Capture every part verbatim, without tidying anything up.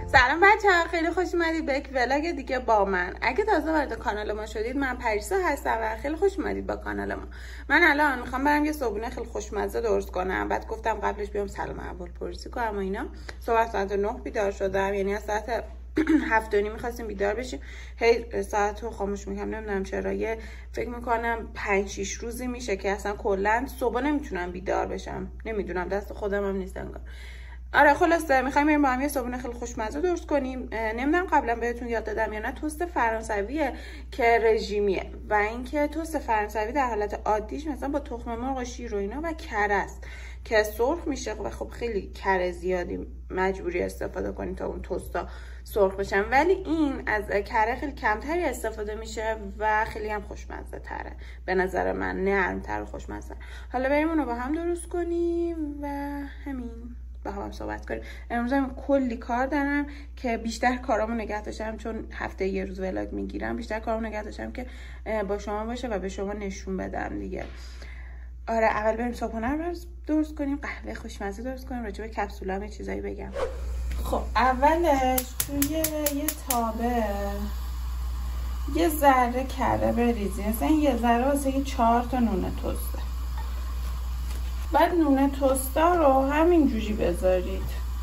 سلام بچه‌ها، خیلی خوش اومدید به یک ولاگ دیگه با من. اگه تازه وارد کانال ما شدید، من پریسا هستم و خیلی خوش اومدید با کانال ما. من الان میخوام برم یه صبحونه خیلی خوشمزه درست کنم. بعد گفتم قبلش بیام سلام احوال پرسی کنم و اینا. صبح ساعت نه بیدار شدم، یعنی از ساعت هفت و نیم می‌خواستیم بیدار بشیم. هی ساعتو خاموش می‌کنم، نمیدونم چرا. یه فکر می‌کنم پنج شش روزی میشه که اصلا کلا صبح نمیتونم بیدار بشم. نمیدونم، دست خودم هم نیست انگار. آره خلاصه میخوایم بریم با هم یه صبحونه خیلی خوشمزه درست کنیم. نمیدونم قبلا بهتون یاد دادم یا نه، توست فرانسویه که رژیمیه و اینکه توست فرانسوی در حالت عادیش مثلا با تخم مرغ و شیر و اینا و کره است که سرخ میشه و خب خیلی کره زیادی مجبوری استفاده کنیم تا اون توستا سرخ بشن، ولی این از کره خیلی کمتری استفاده میشه و خیلی هم خوشمزه تره به نظر من، نرمتر و خوشمزه. حالا بریم اونو با هم درست کنیم و همین با هم صحبت کنیم. امروز هم کلی کار دارم که بیشتر کارامو نگه داشتم، چون هفته یه روز ولاگ میگیرم، بیشتر کارامو نگه داشتم که با شما باشه و به شما نشون بدم دیگه. آره اول بریم صبحونه رو درست کنیم، قهوه خوشمزه درست کنیم، راجع به کپسولا هم یه چیزایی بگم. خب اولش توی یه تابه یه ذره کره بریزی، مثلا یه ذره واسه یه چهار تا نون توسته. بعد نون توستا رو همینجوری بذارید،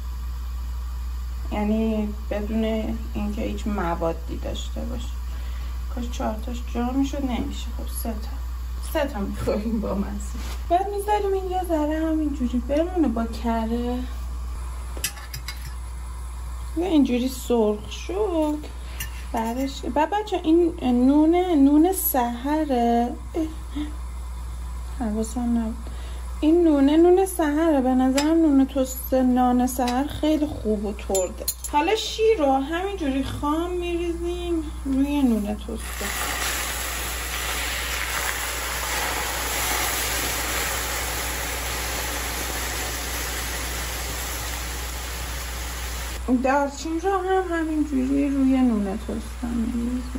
یعنی بدون اینکه هیچ موادی داشته باشه. کاش چهار تاش جا میشد، نمیشه. خب سه تا سه تا میخوریم با مزه. بعد میذاریم این یه ذره همینجوری بمونه با کره. اینجوری سرخ شد بعدش. بعد بچه این نون نون سحره، حواسم نبود این نونه نون سحره. به نظرم نون توست نان سحر خیلی خوب و ترده. حالا شیر رو همینجوری خام میریزیم روی نون توسته. دارچین رو هم همینجوری روی نون توسته میریزیم.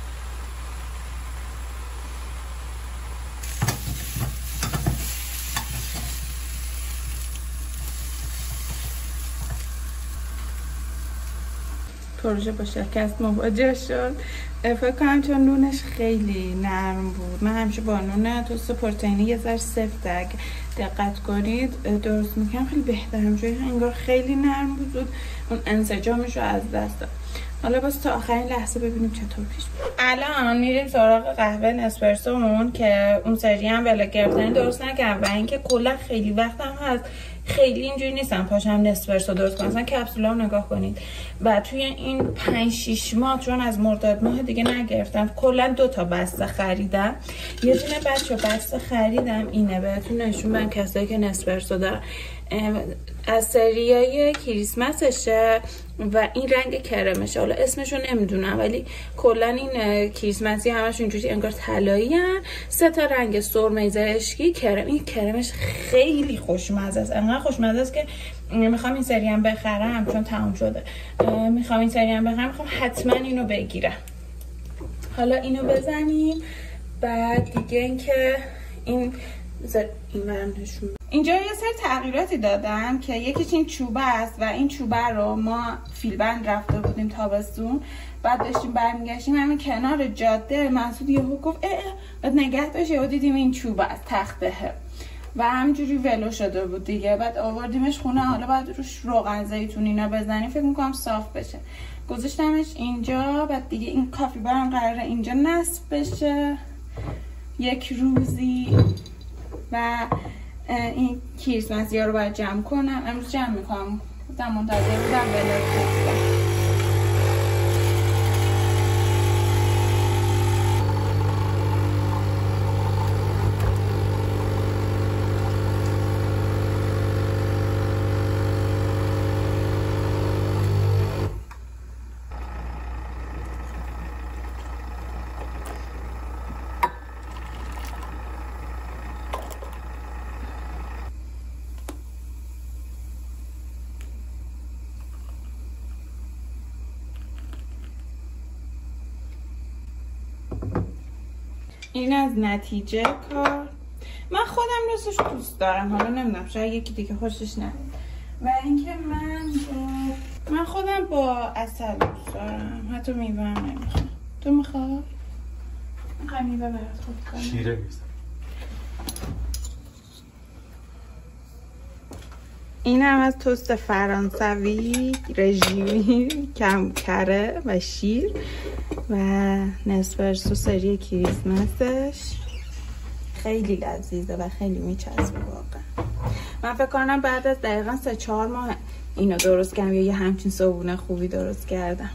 پروژه با شکست مواجه شد. فکر کنم چون نونش خیلی نرم بود. من همیشه با نون توست پروتئینی یه ذره سفته اگه دقت کنید درست میکنم خیلی بهتره. همینجوری انگار خیلی نرم بود، اون انسجامش رو از دست داد. حالا باز تا آخرین لحظه ببینیم چطور پیش میره. الان میریم سراغ قهوه نسپرسومون که اون سری هم ولاگ گرفتن درست نکردم و اینکه کلا خیلی وقتم هست خیلی اینجوری نیستم پاشم نسپرسو درست کنم. مثلا کپسولا رو نگاه کنید و توی این پنج شش ماه چون از مرداد ماه دیگه نگرفتم، کلا دو تا بسته خریدم. یه دونه بچه بسته خریدم، اینه بهتون نشون بدم کسایی که نسپرسو دارن. از سریای کریسمسشه و این رنگ کرمشه. حالا اسمشو نمیدونم ولی کلا این کریسمسی همش اینجوری انگار طلایی ان. سه تا رنگ سرمه زرشکی کرم. این کرمش خیلی خوشمزه است، انقدر خوشمزه است که میخوام این سری هم بخرم چون تموم شده. میخوام این سری هم بخرم، میخوام حتما اینو بگیرم. حالا اینو بزنیم. بعد دیگه اینکه این این برم نشون. اینجا یه سری تغییراتی دادم که یکیش این چوبه است و این چوبه رو ما فیلبند رفته بودیم تابستون، بعد داشتیم برمیگشتیم همین کنار جاده، مسعود یهو گفت اه اه بعد نگه داشت یهو دیدیم این چوبه است تختهه و همجوری ولو شده بود دیگه. بعد آوردیمش خونه، حالا بعد روش روغن زیتون اینا بزنیم فکر میکنم صاف بشه. گذاشتمش اینجا. بعد دیگه این کافی بارم قراره اینجا نصب بشه یک روزی و این کریسمسی ها رو باید جمع کنم. امروز جمع میکنم، بودم منتظر بودم ولاگ بگیرم. این از نتیجه کار. من خودم راستش دوست دارم، حالا نمیدونم شاید یکی دیگه خوشش نه. و اینکه من با... من خودم با عسل دوست دارم، حتی میوه هم نمیخوام. تو میخواه؟ میخوای میوه برات خود کنم؟ شیره میزن. این هم از توست فرانسوی رژیمی کم کره و شیر و نسپرسو سری کریسمسش. خیلی لذیذه و خیلی میچسبه واقعا. من فکر کنم بعد از دقیقا سه چهار ماه اینو درست کردم یا یه همچین صبحونه خوبی درست کردم.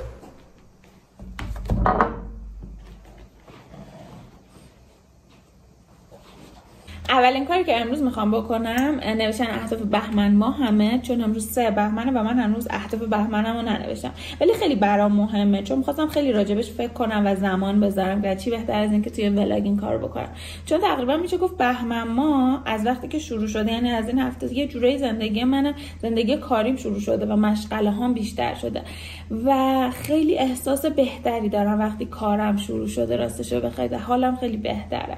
اولین کاری که امروز میخوام بکنم نوشتن اهداف بهمن ماه همه، چون امروز سه بهمنه و من هنوز اهداف بهمنمو ننوشتم، ولی خیلی برام مهمه چون میخواستم خیلی راجبش فکر کنم و زمان بذارم که چی بهتر از اینکه توی ولاگ این کارو بکنم، چون تقریبا میشه گفت بهمن ماه از وقتی که شروع شده، یعنی از این هفته یه جورایی زندگی من زندگی کاریم شروع شده و مشغله هام بیشتر شده و خیلی احساس بهتری دارم وقتی کارم شروع شده. راستش بخواید حالم خیلی بهتره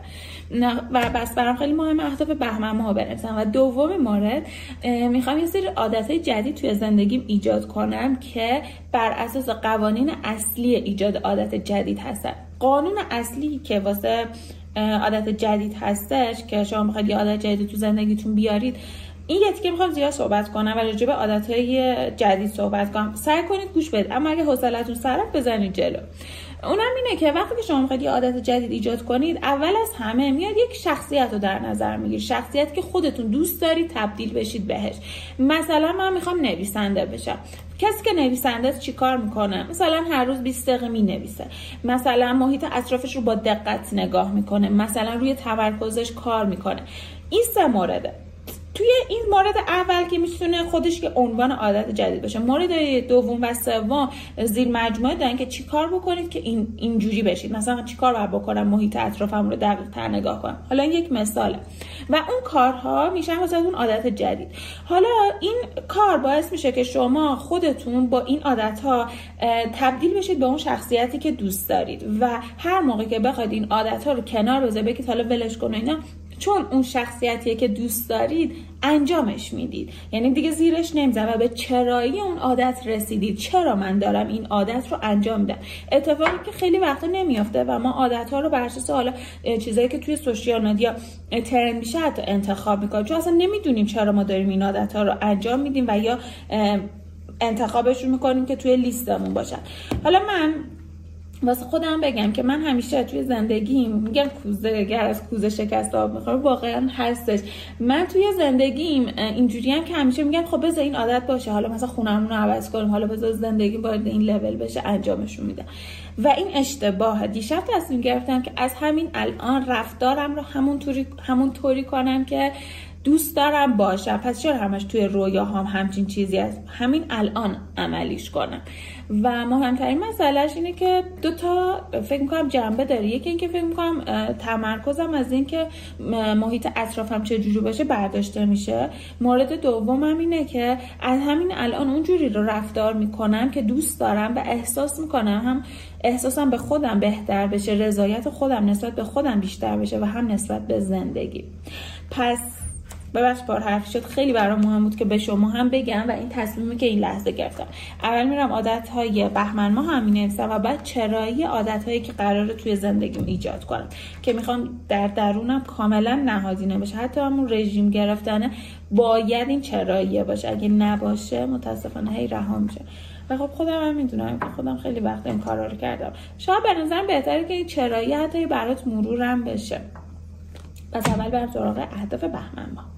و بس برام خیلی مهم اهداف بهمن ماه بنویسم. و دوم مورد میخوام یه سری عادتهای جدید توی زندگیم ایجاد کنم که بر اساس قوانین اصلی ایجاد عادت جدید هستن. قانون اصلی که واسه عادت جدید هستش که شما میخواید یه عادت جدید تو زندگیتون بیارید، این یه تیکه میخوام زیاد صحبت کنم و راجع به عادتهای جدید صحبت کنم. سعی کنید گوش بدید، اما اگه حوصله‌تون سر رفت بزنید جلو. اونم اینه که وقتی که شما میخواید یه عادت جدید ایجاد کنید، اول از همه میاد یک شخصیت رو در نظر میگیرید، شخصیت که خودتون دوست دارید تبدیل بشید بهش. مثلا من میخوام نویسنده بشم. کسی که نویسنده است چیکار میکنه؟ مثلا هر روز بیست دقیقه مینویسه، مثلا محیط اطرافش رو با دقت نگاه میکنه، مثلا روی تمرکزش کار میکنه. این سه مورده. توی این مورد اول که میتونه خودش که عنوان عادت جدید باشه، مورد دوم و سوم زیر مجموعه دارن که چی کار بکنید که این اینجوری بشید. مثلا چی کار باید بکنم محیط اطرافم رو دقیق تر نگاه کنم. حالا یک مثاله و اون کارها میشن واسه اون عادت جدید. حالا این کار باعث میشه که شما خودتون با این عادت ها تبدیل بشید به اون شخصیتی که دوست دارید و هر موقع که بخواید این عادت ها رو کنار بذارید، بگید حالا ولش کن اینا، چون اون شخصیتیه که دوست دارید انجامش میدید، یعنی دیگه زیرش نمیزنید و به چرایی اون عادت رسیدید. چرا من دارم این عادت رو انجام میدم؟ اتفاقی که خیلی وقتا نمیافته و ما عادت ها رو بر اساس حالا چیزایی که توی سوشیال مدیا ترند میشه حتی انتخاب میکنیم، چون اصلا نمیدونیم چرا ما داریم این عادت ها رو انجام میدیم و یا انتخابشون میکنیم که توی لیستمون باشن. حالا من واسه خودم بگم که من همیشه توی زندگیم میگم کوزه گر از کوزه شکست آب میخوره، واقعا هستش. من توی زندگیم اینجوری هم که همیشه میگم خب بذار این عادت باشه، حالا مثلا خونمون رو عوض کنیم، حالا بذار زندگی باید این لول بشه، انجامشون میدم و این اشتباهه. دیشب تصمیم گرفتم که از همین الان رفتارم رو همون طوری همون طوری کنم که دوست دارم باشم. پس چرا همش توی رویاهام هم همچین چیزی هست؟ همین الان عملیش کنم. و مهمترین مسئلهش اینه که دو تا فکر میکنم جنبه داره. یکی اینکه فکر میکنم تمرکزم از این که محیط اطرافم چه جوری باشه برداشته میشه. مورد دومم اینه که از همین الان اونجوری رو رفتار میکنم که دوست دارم و احساس میکنم هم احساسم به خودم بهتر بشه، رضایت خودم نسبت به خودم بیشتر بشه و هم نسبت به زندگی. پس ببخش بار حرف شد، خیلی برام مهم بود که به شما هم بگم و این تصمیمی که این لحظه گرفتم. اول میرم عادت‌های بهمن ماه هم می‌نویسم و بعد چرایی عادت‌هایی که قراره توی زندگیم ایجاد کنم که میخوام در درونم کاملا نهادینه بشه. حتی همون رژیم گرفتنه باید این چراییه باشه، اگه نباشه متاسفانه هی رها میشه. و خب خودم هم میدونم که خودم خیلی وقت این کارا رو کردم. شاید به نظرم بهتره که این چرایی حتی برات مرورم بشه. پس اول برم سراغ اهداف بهمن ماه.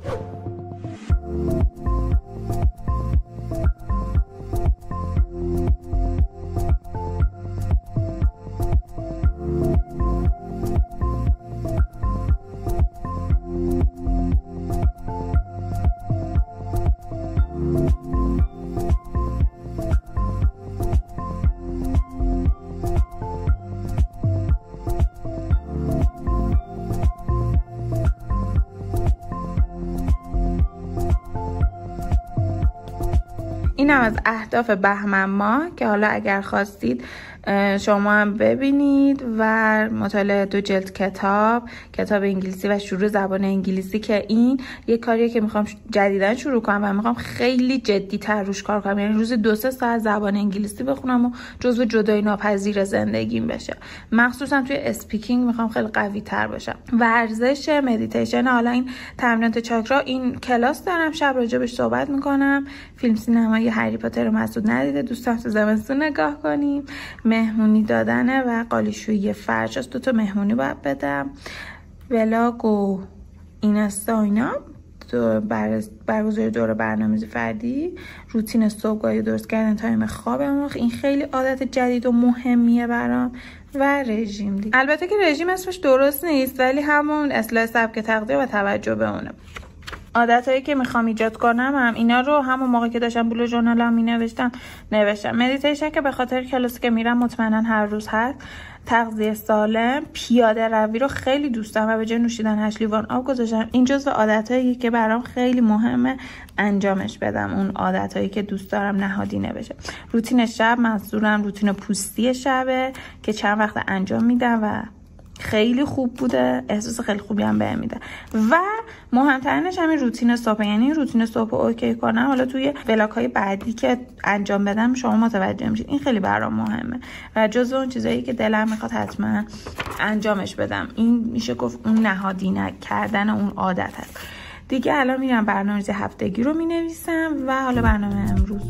اینم از اهداف بهمن ماه که حالا اگر خواستید شما هم ببینید. و مطالعه دو جلد کتاب کتاب انگلیسی و شروع زبان انگلیسی که این یک کاریه که میخوام جدیدن شروع کنم و میخوام خیلی جدی تر روش کار کنم، یعنی روز دو سه ساعت زبان انگلیسی بخونم و جزو جدایی ناپذیر زندگیم بشه. مخصوصا توی اسپیکینگ میخوام خیلی قوی تر باشم. ورزش، مدیتیشن، حالا این تمرینات چاکرا، این کلاس دارم شب راجبش صحبت میکنم. فیلم سینمایی هری پاتر رو مسعود ندیده، دوستان تو زمستون نگاه کنیم. مهمونی دادنه و قالیشویی فرش است، دو تا مهمونی باید بدم. ولاگ و اینستا و اینا، برگزاری دوره برنامه‌ریزی فردی، روتین صبحگاهی درست کردن، تایم خوابم، این خیلی عادت جدید و مهمیه برام. و رژیم دیگه. البته که رژیم اسمش درست نیست، ولی همون اصلاح سبک تغذیه و توجه به اونه. عادتایی که میخوام ایجاد کنم هم اینا رو همون موقع که داشتم بلو ژورنالم مینوشتم نوشتم. مدیتیشن که به خاطر کلاسی که میرم مطمئنا هر روز هست. تغذیه سالم، پیاده روی رو خیلی دوست دارم و به جای نوشیدن هشت لیوان آب گذاشتم. این جزو عادتایی که برام خیلی مهمه انجامش بدم، اون عادتایی که دوست دارم نهادینه بشه. روتین شب، منظورم روتین پوستی شبه که چند وقت انجام میدم و خیلی خوب بوده، احساس خیلی خوبی هم بهم میده. و مهمترینش همین روتین صبح، یعنی روتین صبح اوکی کنم، حالا توی ولاگ های بعدی که انجام بدم شما متوجه میشید. این خیلی برام مهمه و جزو اون چیزایی که دلم میخواد حتما انجامش بدم. این میشه گفت اون نهادینه کردن اون عادت هست دیگه. الان میرم برنامه‌ریزی هفتگی رو مینویسم و حالا برنامه امروز.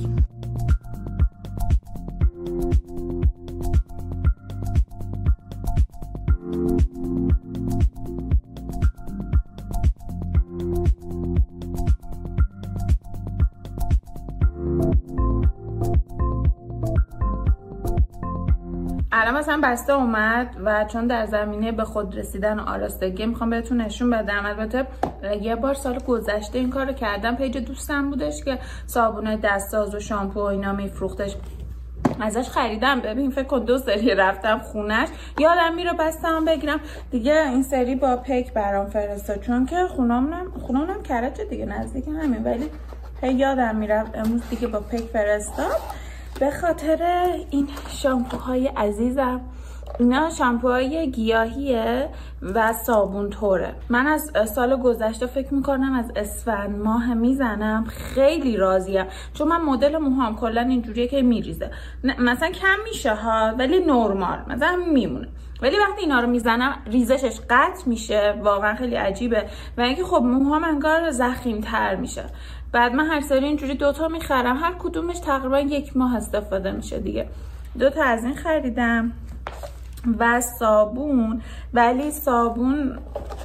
الان مثلا بسته اومد و چون در زمینه به خود رسیدن و آراستگی میخوام بهتون نشون بدم. البته یه بار سال گذشته این کارو کردم، پیج دوستم بودش که صابون دستساز و شامپو و اینا میفروختش، ازش خریدم. ببین فکر کن دو سری رفتم خونش، یادم میره بستم بگیرم دیگه. این سری با پیک برام فرستاد چون که خونامونم خونامونم کرجه دیگه، نزدیک همین، ولی هی یادم میره امروز دیگه با پیک فرستاد. به خاطر این شامپوهای عزیزم، اینا شامپوهای گیاهیه و صابون طوره. من از سال گذشته فکر میکنم از اسفند ماه میزنم، خیلی راضیم چون من مدل موهام کلا اینجوریه که میریزه، مثلا کم میشه ها ولی نرمال مثلا میمونه، ولی وقتی اینا رو میزنم ریزشش قطع میشه، واقعا خیلی عجیبه. و اینکه خب موهام انگار ضخیم‌تر میشه. بعد من هر سری اینجوری دوتا میخرم، هر کدومش تقریبا یک ماه استفاده میشه دیگه. دوتا از این خریدم و صابون، ولی صابون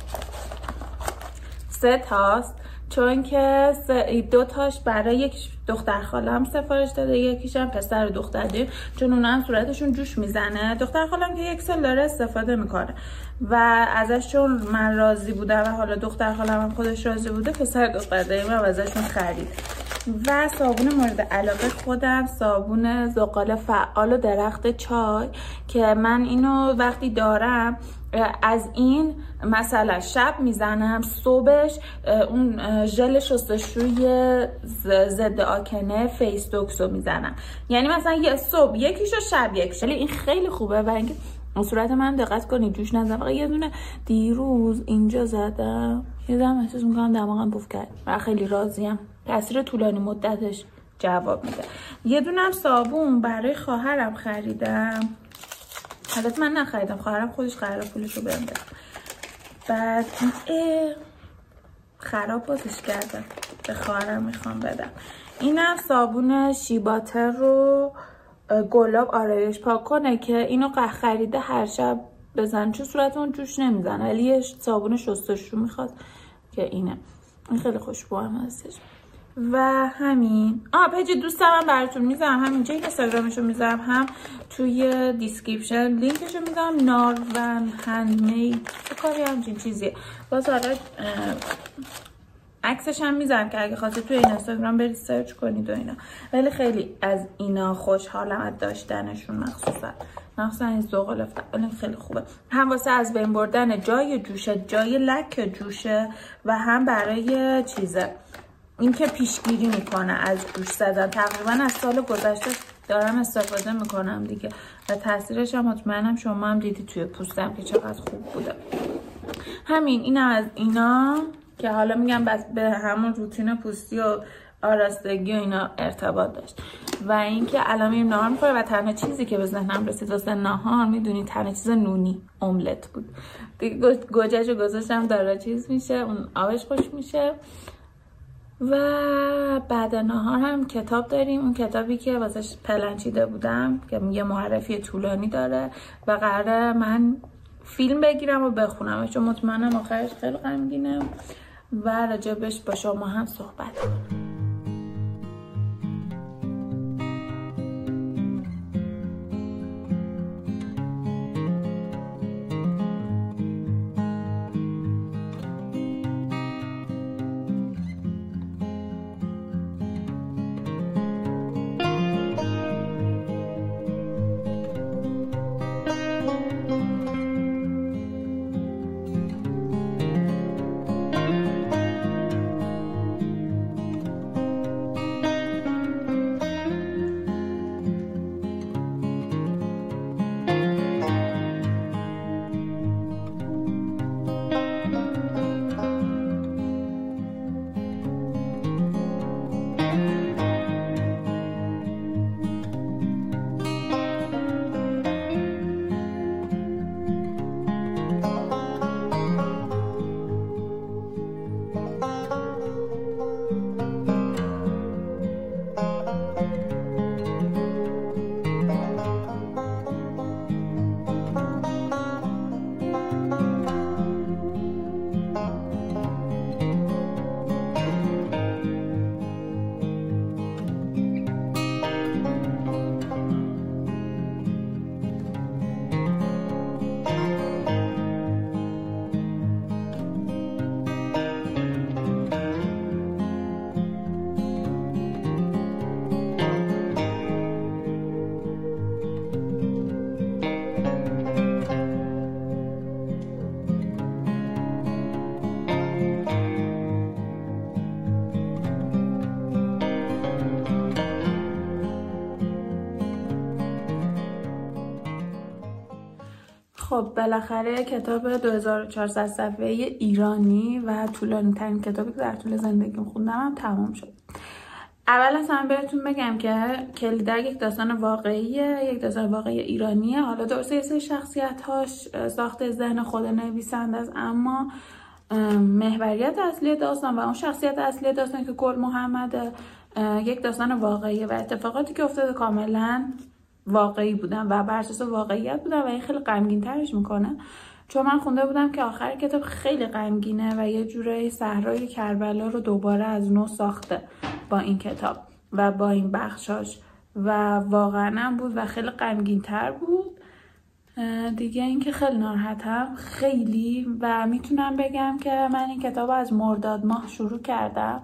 سه تاست چون که دو تاش برای یک دختر خالم سفارش داده، یکیشم پسر و دختر داریم چون اونا هم صورتشون جوش میزنه. دختر خالم که یک سال داره استفاده میکنه و ازش چون من راضی بودم و حالا دختر خالم هم خودش راضی بوده، پسر دختر داریم هم ازشون خرید. و صابون مورد علاقه خودم صابون زغال فعال و درخت چای که من اینو وقتی دارم از این مثلا شب میزنم، صبحش اون ژل شستشوی ضد آکنه فیس دوکس رو میزنم، یعنی مثلا یه صبح یکیشو شب یکیشو. این خیلی خوبه و اینکه صورت من دقت کنید جوش نزنم. فقط یه دونه دیروز اینجا زدم، یه دم احساس میکنم دماغم پف کرد و خیلی راضیم، تاثیر طولانی مدتش جواب میده. یه دونم صابون برای خواهرم خریدم، البته من نخریدم، خواهرم خودش قرار پولش رو بهم بده. بعد خراب بازش کردم، به خواهرم میخوام بدم. اینم صابون شیباتر رو گلاب آرایش پاک کنه که اینو خریده هر شب بزن چون صورتون جوش نمیزنه، ولی یه صابون شستشو میخواد که اینه. این خیلی خوشبو هم هستش. و همین آه پیج دوستم هم براتون میذارم، همینجا این اینستاگرامشو میذارم، هم توی دیسکریپشن لینکشو میذارم. نارون هندمید کاری همچین چیزیه، باز حالا عکسش هم میذارم که اگه خواستید توی اینستاگرام برید سرچ کنید و اینا. ولی خیلی از اینا خوشحالم از داشتنشون، مخصوصا مخصوصا این زغال فعال خیلی خوبه، هم واسه از بین بردن جای جوشه، جای لک جوشه، و هم برای چیزه اینکه پیشگیری میکنه از گوش زدن. تقریبا از سال گذشته دارم استفاده میکنم دیگه و تاثیرش هم مطمئنم شما هم دیدی توی پوستم که چقدر خوب بوده. همین این از اینا که حالا میگم بس به همون روتین پوستی و آرستگی و اینا ارتباط داشت. و اینکه الان میریم نهار میخوره و تنها چیزی که به ذهنم رسید واسه نهار میدونی تنها چیز نونی املت بود دیگه. گوجهشو گذاشتم داره چیز میشه، اون آبش خوش میشه. و بعد نهار هم کتاب داریم، اون کتابی که واسش پلن چیده بودم که یه معرفی طولانی داره و قراره من فیلم بگیرم و بخونم چون مطمئنم آخرش خیلی غمگینه و راجبش با شما هم صحبت کنم. خب بالاخره کتاب دو هزار و چهارصد صفحه‌ای ایرانی و طولانی ترین کتابی که در طول زندگیم خوندم هم تمام شد. اول از همه بهتون بگم که کلیدر یک داستان واقعیه، یک داستان واقعی ایرانیه. حالا درسته یه سری شخصیت‌هاش ساخت ذهن خود نویسنده است، اما محوریت اصلی داستان و اون شخصیت اصلی داستان که گل محمد یک داستان واقعیه و اتفاقاتی که افتاده کاملا واقعی بودن و بر اساس واقعیت بودن و این خیلی غمگین ترش میکنه. چون من خونده بودم که آخر کتاب خیلی غمگینه و یه جورایی صحرای کربلا رو دوباره از نو ساخته با این کتاب و با این بخشاش و واقعا هم بود و خیلی غمگین تر بود دیگه. اینکه خیلی ناراحتم خیلی و میتونم بگم که من این کتاب از مرداد ماه شروع کردم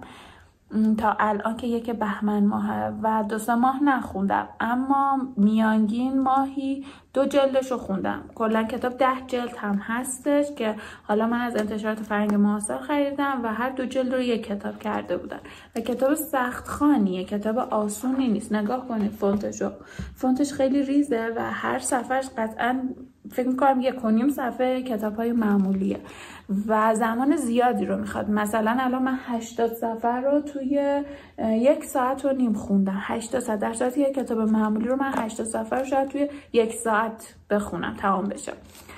تا الان که یک بهمن ماهه و دو سه ماه نخوندم، اما میانگین ماهی دو جلدش رو خوندم. کلا کتاب ده جلد هم هستش که حالا من از انتشارات فرهنگ معاصر خریدم و هر دو جلد رو یک کتاب کرده بودن و کتاب سخت خوانیه، کتاب آسونی نیست. نگاه کنید فونتشو، فونتش خیلی ریزه و هر صفحهش قطعا فکر میکنم یک و نیم صفحه کتاب های معمولیه و زمان زیادی رو میخواد. مثلا الان من هشتاد صفحه رو توی یک ساعت و نیم خوندم. هشتاد صفحه در صورتی یک کتاب معمولی رو من هشتاد صفحه رو شاید توی یک ساعت بخونم تمام بشه.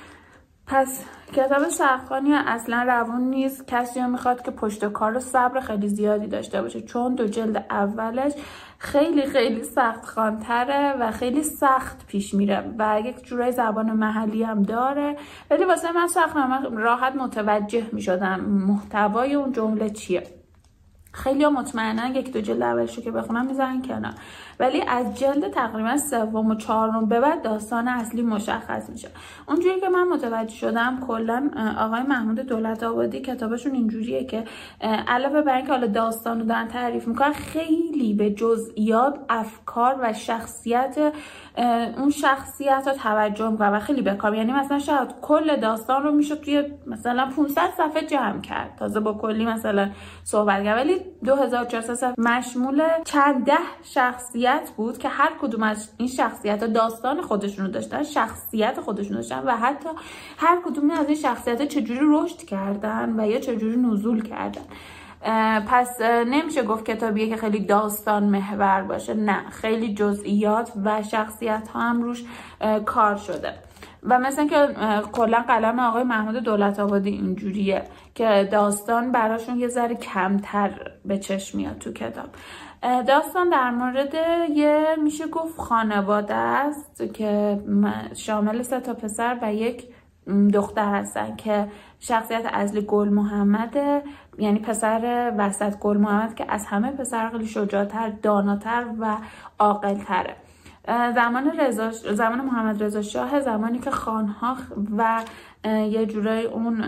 پس کتاب سخت‌خوانی اصلا روون نیست. کسی رو میخواد که پشت کار و صبر خیلی زیادی داشته باشه، چون دو جلد اولش خیلی خیلی سخت خوان‌تره و خیلی سخت پیش میره و یک جورای زبان محلی هم داره، ولی واسه من سخت من راحت متوجه میشدم محتوای اون جمله چیه. خیلی ها مطمئنن یک دو جلد اولش رو که بخونم میذارن کنار، ولی از جلد تقریبا سوم و چهارم به بعد داستان اصلی مشخص میشه. اونجوری که من متوجه شدم کلا آقای محمود دولت‌آبادی کتابشون اینجوریه که علاوه بر اینکه حالا داستان رو دارن تعریف میکنن، خیلی به جزئیات، افکار و شخصیت اون شخصیت ها توجه میکنن و خیلی بکار. یعنی مثلا شاید کل داستان رو میشه توی مثلا پانصد صفحه جمع کرد، تازه با کلی مثلا صحبت کرد، ولی دو هزار و چهارصد صفحه مشمول چند ده شخصیت بود که هر کدوم از این شخصیت ها داستان خودشون رو داشتن، شخصیت خودشون داشتن و حتی هر کدوم از این شخصیت ها چجوری رشد کردن و یا چجوری نزول کردن. پس نمیشه گفت کتابیه که خیلی داستان محور باشه، نه، خیلی جزئیات و شخصیت ها هم روش کار شده و مثلا که کلا قلم آقای محمود دولت‌آبادی اینجوریه که داستان براشون یه ذره کمتر به چشم میاد تو کتاب. داستان در مورد یه میشه گفت خانواده است که شامل سه تا پسر و یک دختر هستن که شخصیت اصلی گل محمده، یعنی پسر وسط گل محمد که از همه پسر خیلی شجاعتر، داناتر و عاقل‌تره. زمان رضا زمان محمد رضا شاه، زمانی که خانها و یه جورای اون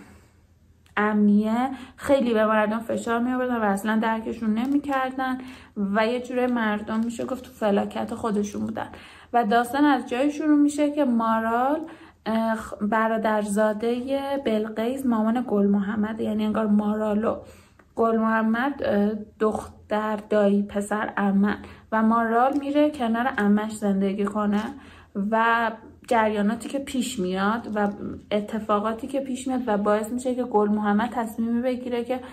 امنیه خیلی به مردم فشار می آوردن و اصلا درکشون نمی کردن و یه جورای مردم میشه گفت تو فلاکت خودشون بودن و داستان از جایی شروع میشه که مارال برادرزاده بلقیس مامان گل محمد، یعنی انگار مارالو گل محمد دختر دایی پسر عمه و مارال میره کنار عمش زندگی کنه و جریاناتی که پیش میاد و اتفاقاتی که پیش میاد و باعث میشه که گل محمد تصمیمی بگیره که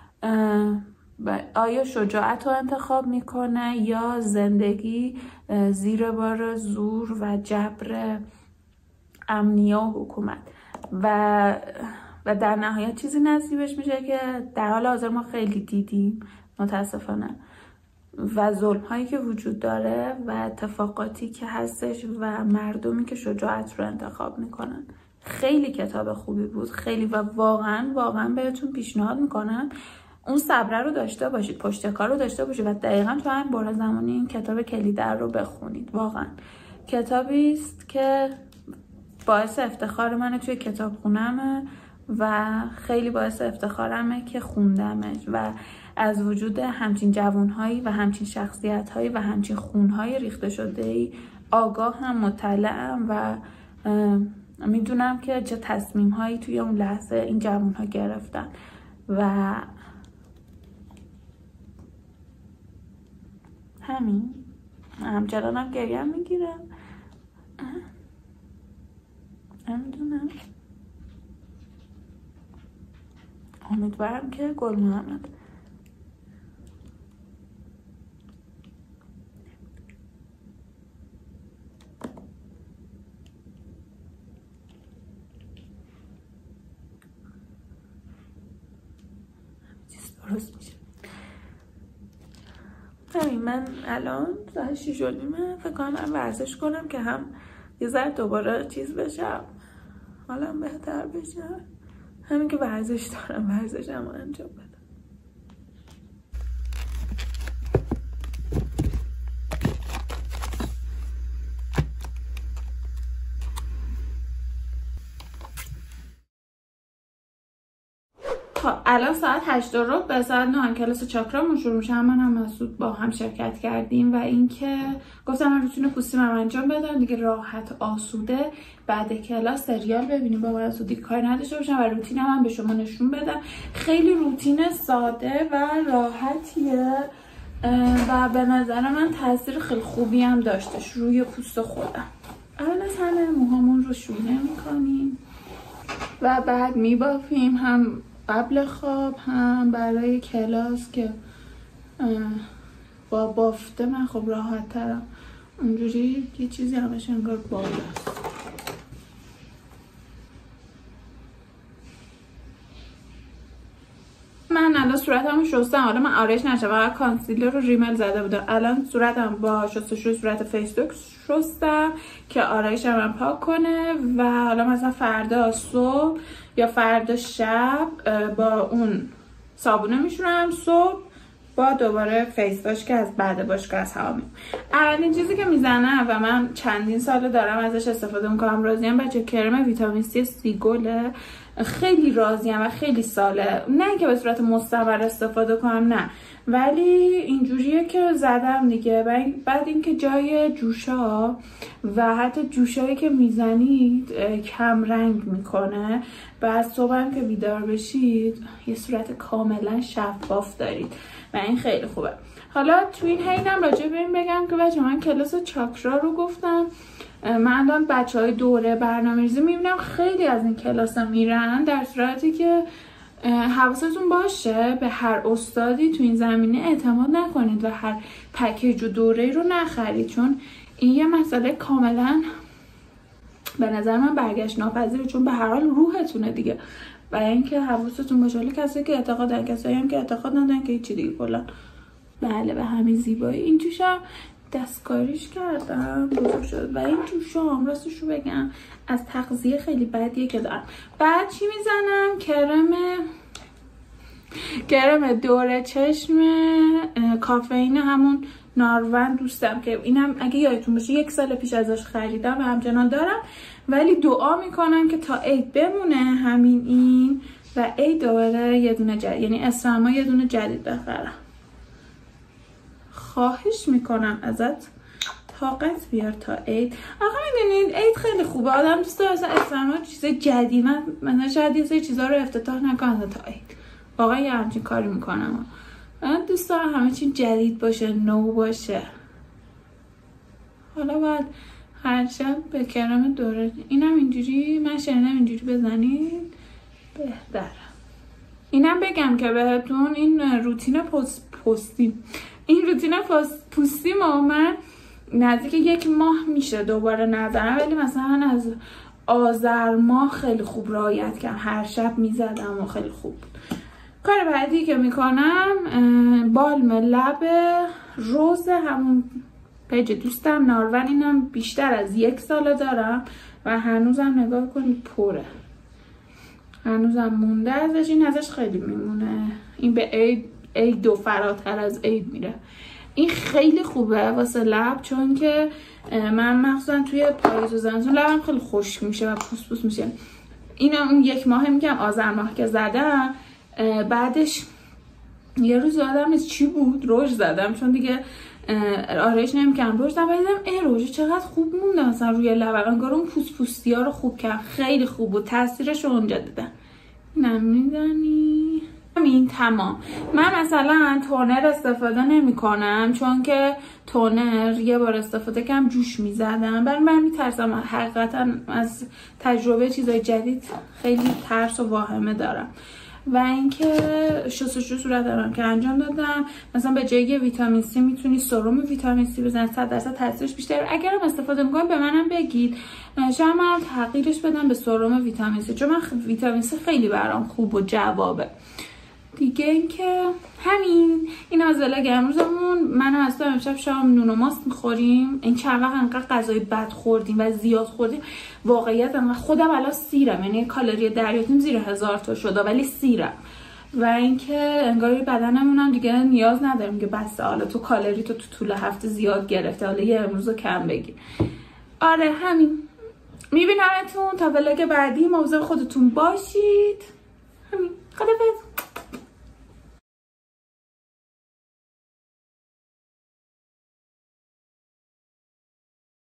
آیا شجاعت رو انتخاب میکنه یا زندگی زیر بار زور و جبر امنیه و حکومت و و در نهایت چیزی نصیبش میشه که در حال حاضر ما خیلی دیدیم متاسفانه و ظلم هایی که وجود داره و اتفاقاتی که هستش و مردمی که شجاعت رو انتخاب میکنن. خیلی کتاب خوبی بود، خیلی، و واقعا واقعا بهتون پیشنهاد میکنم اون صبره رو داشته باشید، پشتکار رو داشته باشید و دقیقا تو همین بحران زمانی این کتاب کلیدر رو بخونید. واقعا کتابی است که باعث افتخار منه توی کتابخونه‌مه و خیلی باعث افتخارمه که خوندمش و از وجود همچین جوانهایی و همچین شخصیتهایی و همچین خونهای ریخته شده‌ای آگاه هم، مطلعم و میدونم که چه تصمیم‌هایی توی اون لحظه این جوانها گرفتن و همین. همچنان هم گریه میگیرم، نمیدونم، امیدوارم که گل محمد چیز درست میشه. همین، من الان ساعت شیش و نیمه، فکر کنم من ورزش کنم که هم یه ذره دوباره چیز بشم، حالم بهتر بشه. همین که ورزش دارم ورزشم انجام بدم. الان ساعت هشت و ربع، به ساعت نه کلاس چاکرامون شروع میشه. من هم مسعود با هم شرکت کردیم و اینکه گفتم من روتین پوستیم هم انجام بدم دیگه، راحت آسوده بعد کلاس سریال ببینیم با مسعودی کار نداشته باشم و روتینم هم به شما نشون بدم. خیلی روتین ساده و راحتیه و به نظر من تاثیر خیلی خوبی هم داشتش روی پوست خودم. اول از همه موهامون رو شونه میکنیم و بعد میبافیم، هم قبل خواب هم برای کلاس که با بافته من خب راحت ترم. اونجوری یه چیزی همش انگار بالاست. من الان صورتمو شستم، حالا من آرایش نشم، فقط کانسیلر رو ریمل زده بودم. الان صورتم با شستشوی صورت فیسدوک شستم که آرایشم هم پاک کنه و حالا مثلا فردا صبح یا فردا شب با اون صابونه میشورم صبح با دوباره فیس واش که از بعد باشگاه از هوا میام. اولین چیزی که میزنم و من چندین سال دارم ازش استفاده میکنم، راضیم بچه، کرم ویتامین سی سیگوله. خیلی راضیم و خیلی ساله، نه اینکه به صورت مستمر استفاده کنم نه، ولی اینجوریه که زدم دیگه. بعد اینکه جای جوشا و حتی جوشایی که میزنید کم رنگ میکنه، بعد صبح هم که بیدار بشید یه صورت کاملا شفاف دارید و این خیلی خوبه. حالا تو این حینم راجع به این بگم که بچه من کلاس چاکرا رو گفتم، من الان بچه های دوره برنامه‌ریزی میبینم خیلی از این کلاس ها میرن، در صورتی که حواستون باشه به هر استادی تو این زمینه اعتماد نکنید و هر پکیج و دوره رو نخرید، چون این یه مسئله کاملا به نظر من برگشت ناپذیره، چون به هر حال روحتونه دیگه. و اینکه حواستون باشه، ولی کسی که اعتقاد دارن، کسایی هم که اعتقاد ندارن که هیچی دیگه کلا. بله به همین زیبایی. این جوشم دستکاریش کردم بزرگ شد و این جوشم راستش رو بگم از تغذیه خیلی بدیه که دارم. بعد چی میزنم؟ کرم کرم دوره چشم کافئین همون نارون دوستم که اینم اگه یادتون باشه یک سال پیش ازش خریدم و همچنان دارم، ولی دعا میکنم که تا عید بمونه همین این و عید دوباره یه دونه جدید، یعنی اسفند یه دونه جدید بخرم. خواهش میکنم ازت طاقت بیار تا عید. آقا میدونید عید خیلی خوبه، آدم دوست داره اصلا اسفند چیز جدید، من من شاید یه سری چیزا رو افتتاح نکنم تا عید، واقعا یه همچین کاری میکنم. من دوست دارم همه چی جدید باشه، نو باشه. حالا بعد هر شب به کرم دوره اینم اینجوری، من شنیدم اینجوری بزنید بهتره. اینم بگم که بهتون این روتین پست پستی این روتین پوستی ما من نزدیک یک ماه میشه دوباره نزدم، ولی مثلا از آذر ماه خیلی خوب رعایت کردم، هر شب میزدم و خیلی خوب بود. کار بعدی که میکنم بالم لب روز همون پیج دوستم نارون، اینم بیشتر از یک ساله دارم و هنوزم نگاه کنید پره، هنوزم مونده ازش، این ازش خیلی میمونه. این به عید عید و فراتر از عید میره. این خیلی خوبه واسه لب، چون که من مخصوصا توی پاییز و زمستون لبم خیلی خشک میشه و پوست پوست میشه. اینو اون یک ماه میگم آذر ماه که زدم، بعدش یه روز یادم نیست چی بود روژ زدم، چون دیگه آرایش نمی‌کردم، روژ زدم و دیدم ای روژ چقدر خوب مونده مثلا روی لب، انگار اون پوست پوستی ها رو خوب کرد، خیلی خوب بود، تاثیرش رو اونجا دیدم. نمیدونی همین تمام. من مثلا تونر استفاده نمی کنم، چون که تونر یه بار استفاده کردم جوش میزدم، برای من میترسم، حقیقتا از تجربه چیزای جدید خیلی ترس و واهمه دارم. و اینکه شستشوی صورت دارم که انجام دادم، مثلا به جای ویتامین سی میتونی سرم ویتامین سی بزنید، صد درصد تاثیرش بیشتره. اگرم استفاده میکنید به منم بگید، شاید من تغییرش بدم به سرم ویتامین سی، چون من ویتامین سی خیلی برام خوب و جوابه. دیگه اینکه همین این از ولاگ امروزمون. من و اصلا امشب شام نون و ماست میخوریم. این چند وقت انقدر غذای بد خوردیم و زیاد خوردیم، واقعیت انقدر خودم الان سیرم، یعنی کالری دریاتیم زیر هزار تا شده ولی سیرم. و اینکه انگار بدنمون هم دیگه نیاز نداریم که بس حالا تو کالری تو تو طول هفته زیاد گرفته، حالا یه امروزو کم بگیر. آره همین. میبینمتون تا ولاگ بعدی، مواظب خودتون باشید. همین.